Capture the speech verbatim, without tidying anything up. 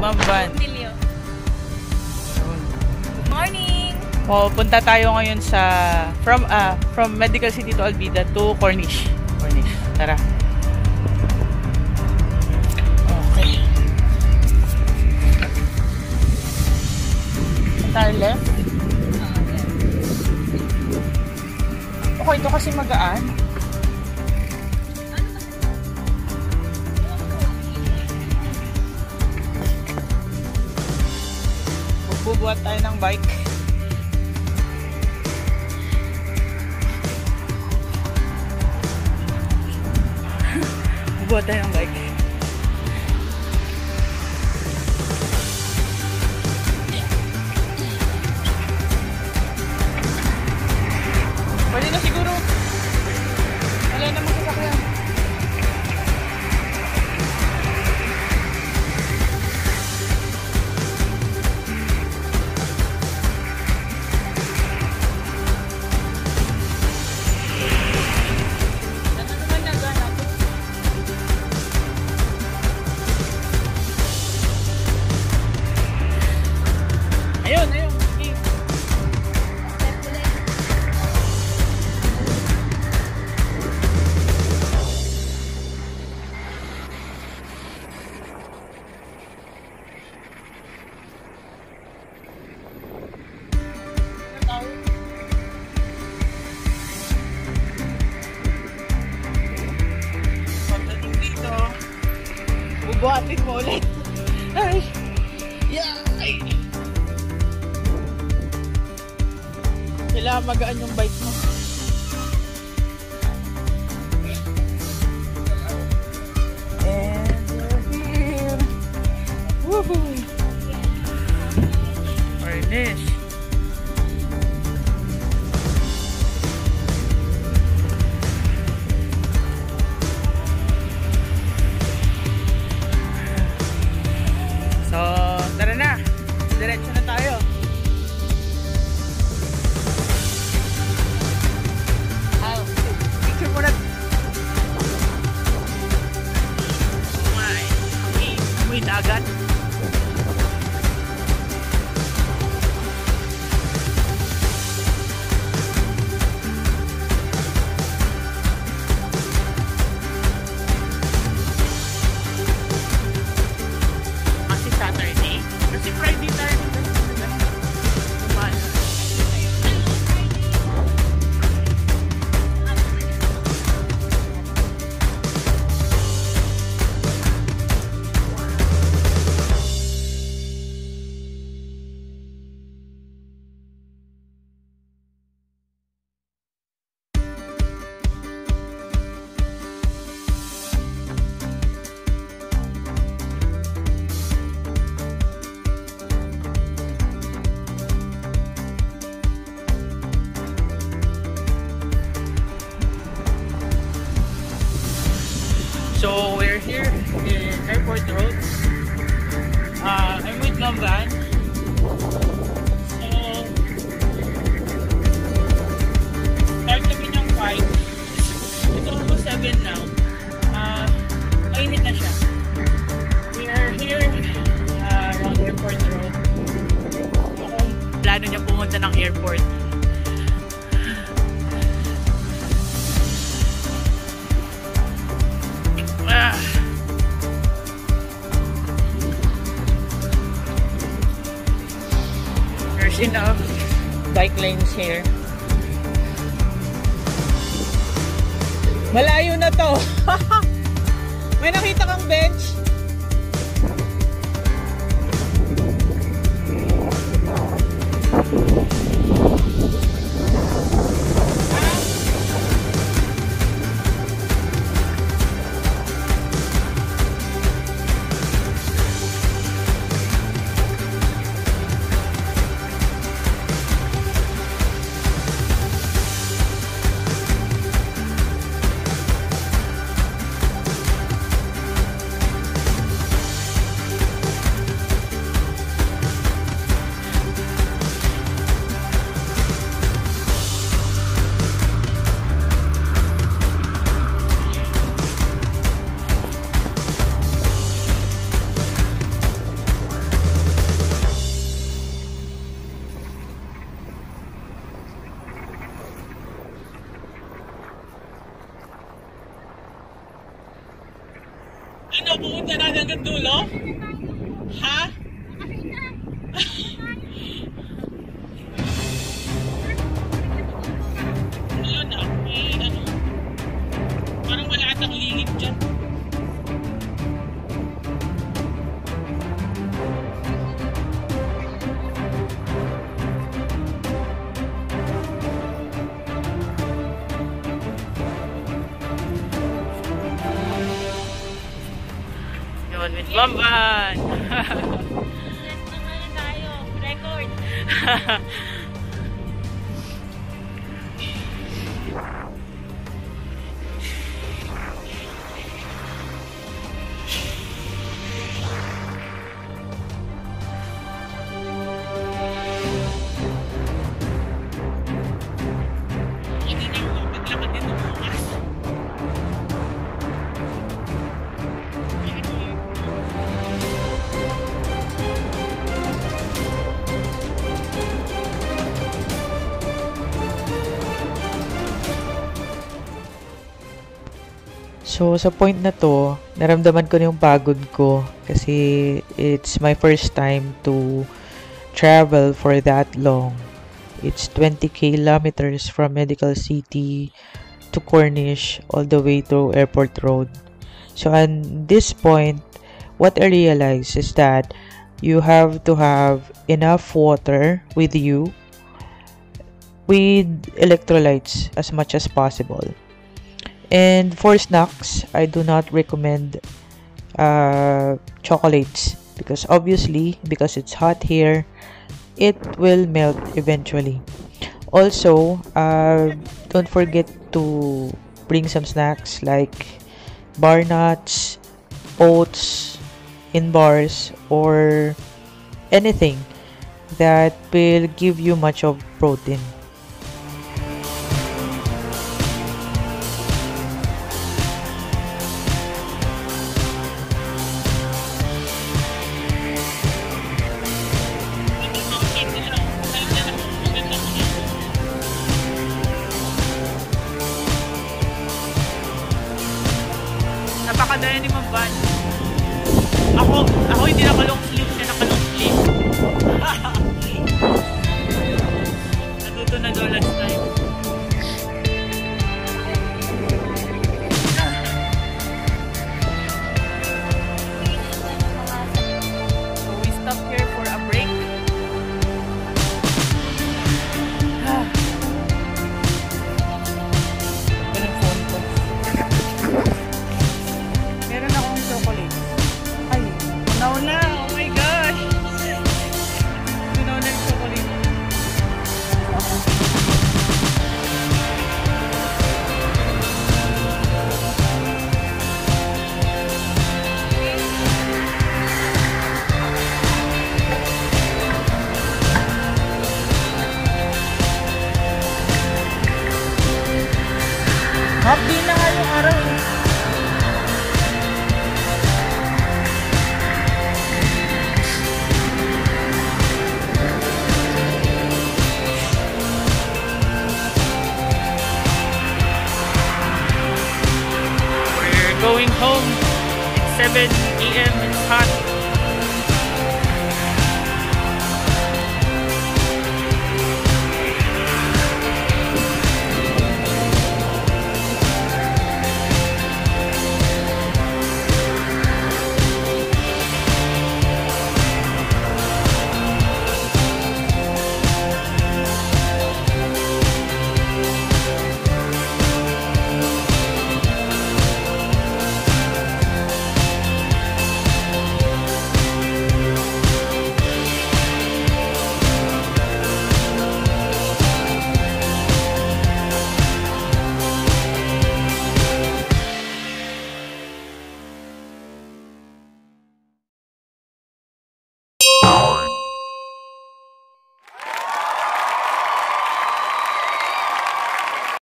Ma'am Van. Good morning! Oh, punta tayo ngayon sa from uh, from Medical City to Albida to Cornish. Cornish. Tara. Okay. Tayo left. Okay, ito kasi magaan. Bubuhat tayo ng bike. Bubuhat tayo ng bike. Pwede na siguro. Wala na magsasakyan. Ayun, ayun. Pagdating dito, bubuhatin mo ulit. Ay! Yeah! Ay! Kailangan magaan yung bike mo. And we're here. Woohoo! Finish. So, tara na. Diretso na tayo. Picture mo na. Oh my. Amoy, amoy dagat. Kasi Saturday. Kasi Friday tayo. So we're here in Airport Road. Uh, I'm with Ma'am Van. So start kami ng five. It's almost seven now. Uh, mainit na siya. We are here uh, around Airport Road. Kung plano niya pumunta ng airport. Ah. There's enough bike lanes here. Malayo na to. May nakita kang bench. ka na hanggang dulo? Ha? Yun ah, may ano, parang wala atang lingid dyan. Yun, with Bamban! Naman tayo, record. Hindi na ako maglakad dito bukas. So, sa point na to, naramdaman ko na yung pagod ko kasi it's my first time to travel for that long. It's twenty kilometers from Medical City to Cornish all the way to Airport Road. So, at this point, what I realized is that you have to have enough water with you with electrolytes as much as possible. And for snacks, I do not recommend uh, chocolates because obviously, because it's hot here, it will melt eventually. Also, uh, don't forget to bring some snacks like bar nuts, oats in bars, or anything that will give you much of protein. Napakadaya ni Mamban. Ako, ako hindi nakalong